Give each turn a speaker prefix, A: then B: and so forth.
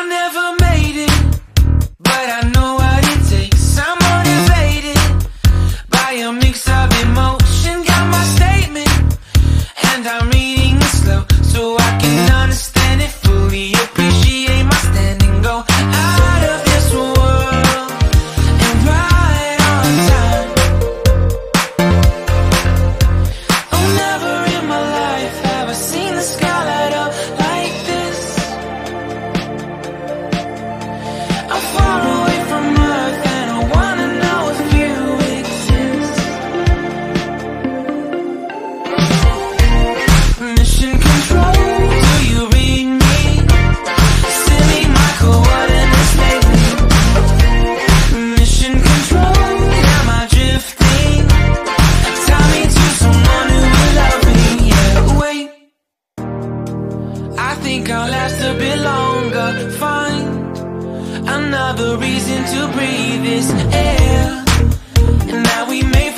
A: I never made it, but I know what it takes. I'm motivated by a mix of emotion. Got my statement, and I'm reading it slow so I can understand it fully. Appreciate my stand and go out of this world and right on time. Oh, never in my life have I seen the sky light up like this. I'm far away from Earth and I wanna know if you exist. Mission control, do you read me? Send me my coordinates lately. Mission control, am I drifting? Tie me to someone who will love me. Yeah, wait, I think I'll last a bit longer. Find another reason to breathe this air, and now we may